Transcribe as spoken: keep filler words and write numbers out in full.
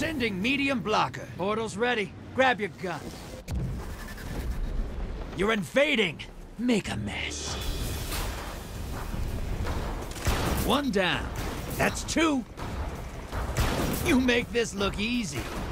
Sending medium blocker. Portal's ready. Grab your gun. You're invading. Make a mess. One down. That's two. You make this look easy.